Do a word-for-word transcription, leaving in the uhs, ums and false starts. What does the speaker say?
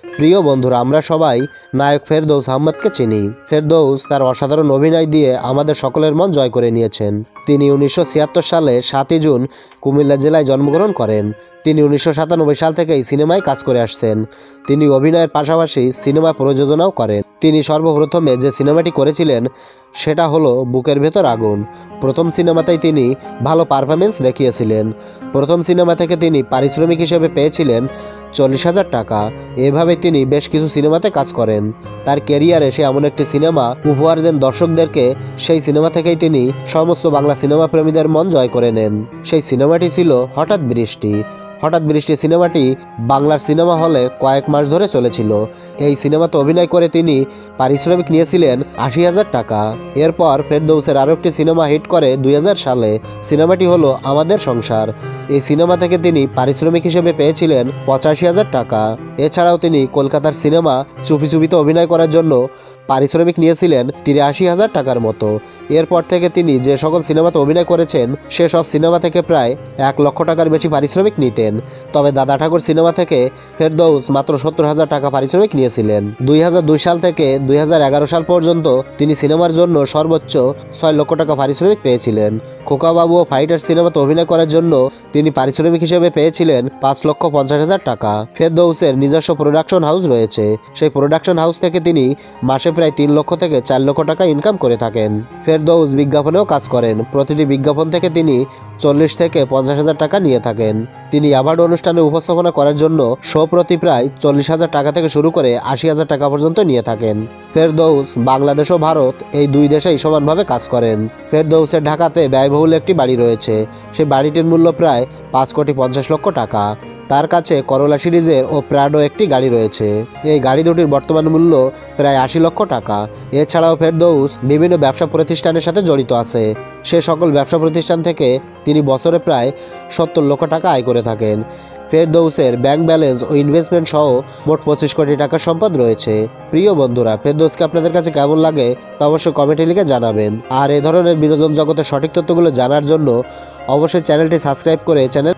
প্রিয় বন্ধুরা, আমরা সবাই নায়ক ফেরদৌস আহমেদকে চিনি। ফেরদৌস তার অসাধারণ অভিনয় দিয়ে আমাদের সকলের মন জয় করে নিয়েছেন। তিনি উনিশশো ছিয়াত্তর সালে সাতই জুন কুমিল্লা জেলায় জন্মগ্রহণ করেন। তিনি উনিশশো সাতানব্বই সাল থেকেই সিনেমায় কাজ করে আসছেন। তিনি অভিনয়ের পাশাপাশি সিনেমা প্রযোজনাও করেন। তিনি সর্বপ্রথমে যে সিনেমাটি করেছিলেন সেটা হলো বুকের ভেতর আগুন। প্রথম সিনেমাতেই তিনি ভালো পারফরমেন্স দেখিয়েছিলেন। প্রথম সিনেমা থেকে তিনি পারিশ্রমিক হিসেবে পেয়েছিলেন চল্লিশ হাজার টাকা। এভাবে তিনি বেশ কিছু সিনেমাতে কাজ করেন। তার ক্যারিয়ারে সে এমন একটি সিনেমা উপহার দেন দর্শকদেরকে, সেই সিনেমা থেকেই তিনি সমস্ত বাংলা সিনেমা প্রেমীদের মন জয় করে নেন। সেই সিনেমাটি ছিল হঠাৎ বৃষ্টি। হঠাৎ বৃষ্টি সিনেমাটি বাংলার সিনেমা হলে কয়েক মাস ধরে চলেছিল। এই সিনেমাতে অভিনয় করে তিনি পারিশ্রমিক নিয়েছিলেন আশি হাজার টাকা। এরপর ফেরদৌসের আরও একটি সিনেমা হিট করে দুই হাজার সালে। সিনেমাটি হলো আমাদের সংসার। এই সিনেমা থেকে তিনি পারিশ্রমিক হিসেবে পেয়েছিলেন পঁচাশি হাজার টাকা। এছাড়াও তিনি কলকাতার সিনেমা চুপি চুপিতে অভিনয় করার জন্য পারিশ্রমিক নিয়েছিলেন তিরাশি হাজার টাকার মতো। এরপর থেকে তিনি যে সকল সিনেমাতে অভিনয় করেছেন সেসব সিনেমা থেকে প্রায় এক লক্ষ টাকার বেশি পারিশ্রমিক নিতেন। তবে দাদা ঠাকুর সিনেমা থেকে ফেরদৌস মাত্র সত্তর হাজার টাকা পারিশ্রমিক নিয়েছিলেন। দুই হাজার দুই সাল থেকে দুই হাজার এগারো সাল পর্যন্ত তিনি সিনেমার জন্য সর্বোচ্চ ছয় লক্ষ টাকা পারিশ্রমিক পেয়েছিলেন। খোকাবাবু ও ফাইটার সিনেমাতে অভিনয় করার জন্য তিনি পারিশ্রমিক হিসেবে পেয়েছিলেন পাঁচ লক্ষ পঞ্চাশ হাজার টাকা। ফেরদৌসের নিজস্ব প্রোডাকশন হাউস রয়েছে। সেই প্রোডাকশন হাউস থেকে তিনি মাসে প্রায় তিন লক্ষ থেকে চার লক্ষ টাকা ইনকাম করে থাকেন। ফেরদৌস বিজ্ঞাপনেও কাজ করেন। প্রতিটি বিজ্ঞাপন থেকে তিনি চল্লিশ থেকে পঞ্চাশ হাজার টাকা নিয়ে থাকেন। তিনি অ্যাওয়ার্ড অনুষ্ঠানে উপস্থাপনা করার জন্য শো প্রতি প্রায় চল্লিশ হাজার টাকা থেকে শুরু করে আশি হাজার টাকা পর্যন্ত নিয়ে থাকেন। ফেরদৌস বাংলাদেশ ও ভারত এই দুই দেশেই সমানভাবে কাজ করেন। ফেরদৌসের ঢাকাতে ব্যয়বহুল একটি বাড়ি রয়েছে। সেই বাড়িটির মূল্য প্রায় পাঁচ কোটি পঞ্চাশ লক্ষ টাকা। তার কাছে করোলা সিরিজের ও প্রাডো একটি গাড়ি রয়েছে। এই গাড়ি দুটির বর্তমান মূল্য প্রায় আশি লক্ষ টাকা। এছাড়াও ফেরদৌস বিভিন্ন ব্যবসা প্রতিষ্ঠানের সাথে জড়িত আছে। সে সকল ব্যবসা প্রতিষ্ঠান থেকে তিনি বছরে প্রায় সত্তর লক্ষ টাকা আয় করে থাকেন। ফেরদৌসের ব্যাংক ব্যালেন্স ও ইনভেস্টমেন্ট সহ মোট পঁচিশ কোটি টাকার সম্পদ রয়েছে। প্রিয় বন্ধুরা, ফেরদৌসকে আপনাদের কাছে কেমন লাগে তা অবশ্যই কমেন্টে লিখে জানাবেন। আর এ ধরনের বিনোদন জগতের সঠিক তথ্যগুলো জানার জন্য অবশ্যই চ্যানেলটি সাবস্ক্রাইব করে চ্যানেল